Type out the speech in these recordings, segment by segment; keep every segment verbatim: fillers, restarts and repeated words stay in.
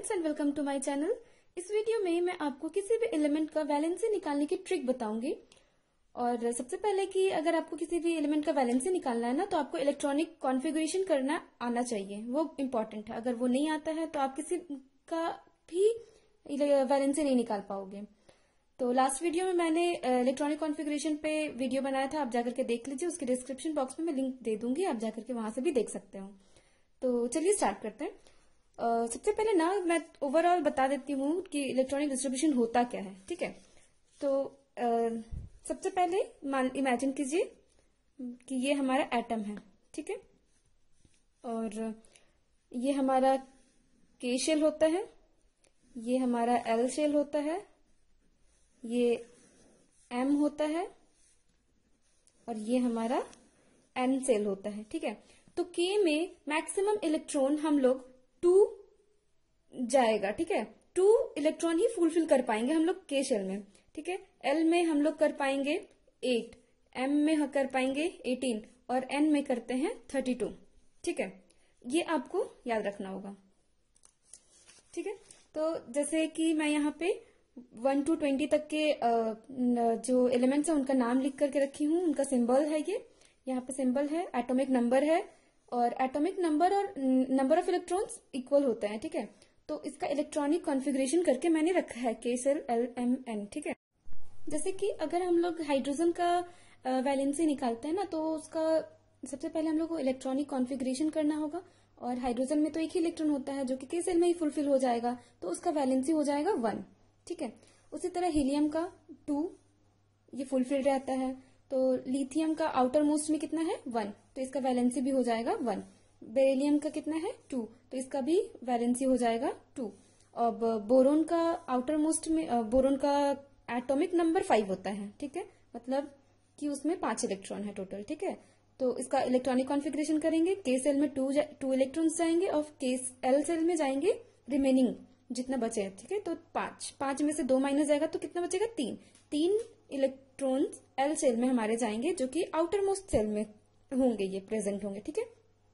Friends and welcome to my channel. इस video में मैं आपको किसी भी एलिमेंट का वैलेंसी निकालने की ट्रिक बताऊंगी। और सबसे पहले कि अगर आपको किसी भी एलिमेंट का वैलेंसी निकालना है ना, तो आपको इलेक्ट्रॉनिक कॉन्फ़िगरेशन करना आना चाहिए, वो इम्पोर्टेंट है। अगर वो नहीं आता है तो आप किसी का भी वैलेंसी नहीं निकाल पाओगे। तो लास्ट वीडियो में मैंने इलेक्ट्रॉनिक कॉन्फ़िगरेशन पे वीडियो बनाया था, आप जाकर के देख लीजिए। उसके डिस्क्रिप्शन बॉक्स में मैं लिंक दे दूंगी, आप जाकर के वहां से भी देख सकते हो। तो चलिए स्टार्ट करते हैं। uh, सबसे पहले ना मैं ओवरऑल बता देती हूँ कि इलेक्ट्रॉनिक डिस्ट्रीब्यूशन होता क्या है। ठीक है, तो uh, सबसे पहले मान इमेजिन कीजिए कि ये हमारा एटम है। ठीक है, और ये हमारा के शेल होता है, ये हमारा एल शेल होता है, ये एम होता है, और ये हमारा एन शेल होता है। ठीक है, तो के में मैक्सिमम इलेक्ट्रॉन हम लोग टू जाएगा। ठीक है, टू इलेक्ट्रॉन ही फुलफिल कर पाएंगे हम लोग के शेल में। ठीक है, एल में हम लोग कर पाएंगे एट, एम में कर पाएंगे एटीन, और एन में करते हैं थर्टी टू। ठीक है, ये आपको याद रखना होगा। ठीक है, तो जैसे कि मैं यहाँ पे वन टू ट्वेंटी तक के जो एलिमेंट्स हैं उनका नाम लिख करके रखी हूँ, उनका सिंबल है ये, यहाँ पे सिंबल है, एटॉमिक नंबर है, और एटॉमिक नंबर और नंबर ऑफ इलेक्ट्रॉन्स इक्वल होते हैं। ठीक है, तो इसका इलेक्ट्रॉनिक कॉन्फ़िगरेशन करके मैंने रखा है के सेल एल एम एन। ठीक है, जैसे कि अगर हम लोग हाइड्रोजन का वैलेंसी निकालते हैं ना, तो उसका सबसे पहले हम लोग को इलेक्ट्रॉनिक कॉन्फ़िगरेशन करना होगा। और हाइड्रोजन में तो एक ही इलेक्ट्रॉन होता है जो कि के सेल में ही फुलफिल हो जाएगा, तो उसका वैलेंसी हो जाएगा वन। ठीक है, उसी तरह हीलियम का टू, ये फुलफिल रहता है। तो लिथियम का आउटर मोस्ट में कितना है वन, तो इसका वैलेंसी भी हो जाएगा वन। बेरिलियम का कितना है टू, तो इसका भी वैलेंसी हो जाएगा टू। अब बोरोन का आउटर मोस्ट में, बोरोन का एटॉमिक नंबर फाइव होता है। ठीक है, मतलब कि उसमें पांच इलेक्ट्रॉन है टोटल। ठीक है, तो इसका इलेक्ट्रॉनिक कॉन्फ़िगरेशन करेंगे, के सेल में टू टू इलेक्ट्रॉन्स जाएंगे और के एल सेल में जाएंगे रिमेनिंग जितना बचे है। ठीक है, तो पांच पांच में से दो माइनस जाएगा तो कितना बचेगा तीन। तीन इलेक्ट्रॉन्स एल सेल में हमारे जाएंगे जो कि आउटर मोस्ट सेल में होंगे, ये प्रेजेंट होंगे। ठीक है,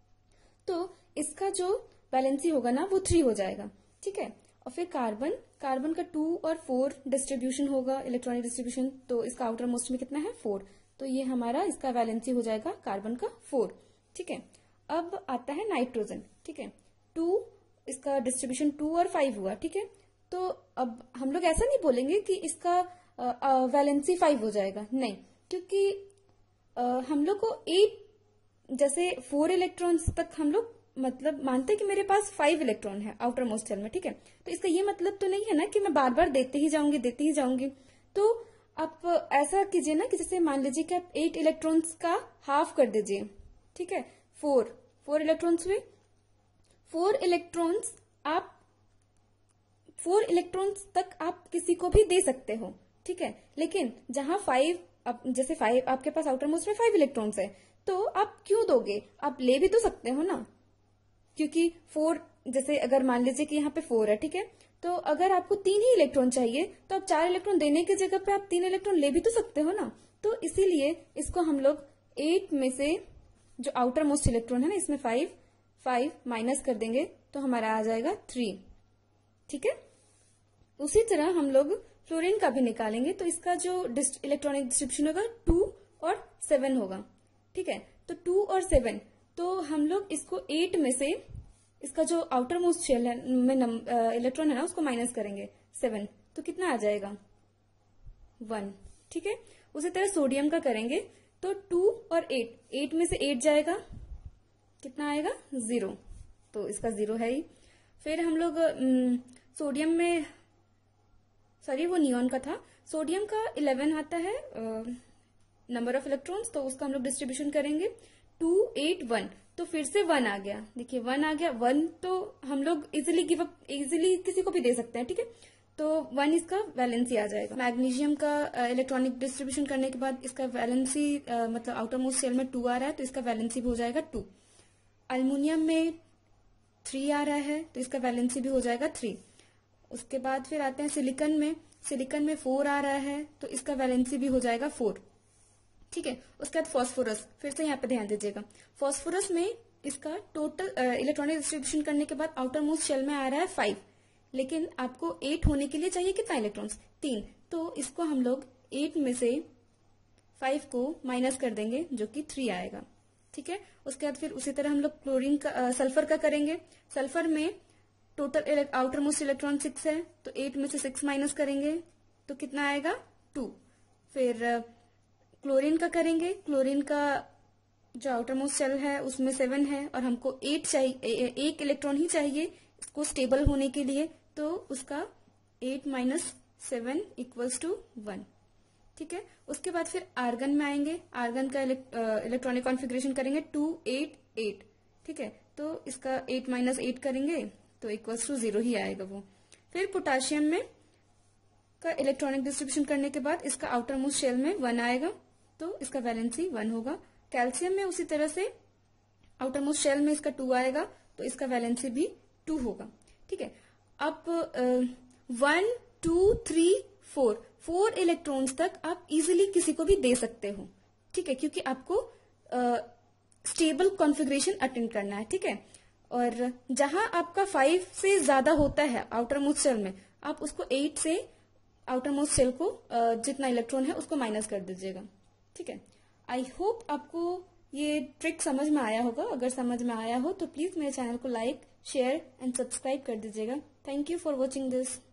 तो इसका जो वैलेंसी होगा ना वो थ्री हो जाएगा। ठीक है, और फिर कार्बन कार्बन का टू और फोर डिस्ट्रीब्यूशन होगा, इलेक्ट्रॉनिक डिस्ट्रीब्यूशन, तो इसका आउटर मोस्ट में कितना है फोर, तो ये हमारा इसका वैलेंसी हो जाएगा कार्बन का फोर। ठीक है, अब आता है नाइट्रोजन। ठीक है, टू, इसका डिस्ट्रीब्यूशन टू और फाइव हुआ। ठीक है, तो अब हम लोग ऐसा नहीं बोलेंगे कि इसका वैलेंसी फाइव हो जाएगा, नहीं, क्योंकि आ, हम लोग को एट, जैसे फोर इलेक्ट्रॉन्स तक हम लोग मतलब मानते हैं कि मेरे पास फाइव इलेक्ट्रॉन है आउटर मोस्ट सेल में। ठीक है, तो इसका ये मतलब तो नहीं है ना कि मैं बार बार देते ही जाऊंगी देते ही जाऊंगी। तो आप ऐसा कीजिए ना कि जैसे मान लीजिए कि आप एट इलेक्ट्रॉन्स का हाफ कर दीजिए। ठीक है, फोर फोर इलेक्ट्रॉन्स हुए, फोर इलेक्ट्रॉन्स आप फोर इलेक्ट्रॉन्स तक आप किसी को भी दे सकते हो। ठीक है, लेकिन जहां फाइव, जैसे फाइव आपके पास आउटर मोस्ट में फाइव इलेक्ट्रॉन्स है, तो आप क्यों दोगे, आप ले भी तो सकते हो ना, क्योंकि फोर, जैसे अगर मान लीजिए कि यहाँ पे फोर है। ठीक है, तो अगर आपको तीन ही इलेक्ट्रॉन चाहिए तो आप चार इलेक्ट्रॉन देने की जगह पे आप तीन इलेक्ट्रॉन ले भी तो सकते हो ना। तो इसीलिए इसको हम लोग एट में से जो आउटर मोस्ट इलेक्ट्रॉन है ना, इसमें फाइव फाइव माइनस कर देंगे तो हमारा आ जाएगा थ्री। ठीक है, उसी तरह हम लोग फ्लोरीन का भी निकालेंगे, तो इसका जो इलेक्ट्रॉनिक डिस्ट्रीब्यूशन होगा टू और सेवन होगा। ठीक है, तो टू और सेवन, तो हम लोग इसको एट में से इसका जो आउटर मोस्ट शेल है में इलेक्ट्रॉन है ना, उसको माइनस करेंगे सेवन, तो कितना आ जाएगा वन। ठीक है, उसी तरह सोडियम का करेंगे, तो टू और एट, एट में से एट जाएगा, कितना आएगा जीरो, तो इसका जीरो है ही। फिर हम लोग सोडियम में, सॉरी वो नियॉन का था, सोडियम का इलेवन आता है नंबर ऑफ इलेक्ट्रॉन्स, तो उसका हम लोग डिस्ट्रीब्यूशन करेंगे टू एट वन, तो फिर से वन आ गया। देखिए वन आ गया, वन तो हम लोग इजिली गिव अप, इजिली किसी को भी दे सकते हैं। ठीक है, तो वन इसका वैलेंसी आ जाएगा। मैग्नीशियम का इलेक्ट्रॉनिक डिस्ट्रीब्यूशन करने के बाद इसका वैलेंसी मतलब आउटर मोस्ट सेल में टू आ रहा है, तो इसका वैलेंसी भी हो जाएगा टू। एल्युमिनियम में थ्री आ रहा है, तो इसका वैलेंसी भी हो जाएगा थ्री। उसके बाद फिर आते हैं सिलिकन में, सिलिकन में फोर आ रहा है, तो इसका वैलेंसी भी हो जाएगा फोर। ठीक है, उसके बाद फॉस्फोरस, फिर से यहाँ पे ध्यान दीजिएगा, फॉस्फोरस में इसका टोटल इलेक्ट्रॉनिक डिस्ट्रीब्यूशन करने के बाद आउटर मोस्ट शेल में आ रहा है फाइव, लेकिन आपको एट होने के लिए चाहिए कितना इलेक्ट्रॉन्स, तीन। तो इसको हम लोग एट में से फाइव को माइनस कर देंगे जो कि थ्री आएगा, ठीक है। उसके बाद फिर उसी तरह हम लोग क्लोरीन का, सल्फर का करेंगे। सल्फर में total outer most electron six है, तो एट में से सिक्स माइनस करेंगे तो कितना आएगा, टू। फिर क्लोरीन का करेंगे। क्लोरीन का जो आउटर मोस्ट शेल है उसमें सेवन है और हमको एट चाहिए, एक इलेक्ट्रॉन ही चाहिए इसको स्टेबल होने के लिए, तो उसका eight minus seven equals to one, ठीक है। उसके बाद फिर आर्गन में आएंगे। आर्गन का इलेक्ट्रॉनिक कॉन्फ़िगरेशन करेंगे टू एट एट, ठीक है। तो इसका एट माइनस एट करेंगे तो इक्वल्स टू जीरो ही आएगा वो। फिर पोटाशियम में का इलेक्ट्रॉनिक डिस्ट्रीब्यूशन करने के बाद इसका आउटर मोस्ट शेल में वन आएगा, तो इसका वैलेंसी वन होगा। कैल्शियम में उसी तरह से आउटर मोस्ट शेल में इसका टू आएगा, तो इसका वैलेंसी भी टू होगा, ठीक है। अब one two three four four electrons तक आप इजीली किसी को भी दे सकते हो, ठीक है, क्योंकि आपको स्टेबल कॉन्फ़िगरेशन अटेंड करना है, ठीक है। और जहां आपका फाइव से ज्यादा होता है आउटर मोस्ट शेल में, आप उसको एट से आउटर मोस्ट शेल को uh, जितना इलेक्ट्रॉन है उसको माइनस कर दीजिएगा, ठीक है। आई होप आपको ये ट्रिक समझ में आया होगा। अगर समझ में आया हो तो प्लीज मेरे चैनल को लाइक, शेयर एंड सब्सक्राइब कर दीजिएगा। Thank you for watching this.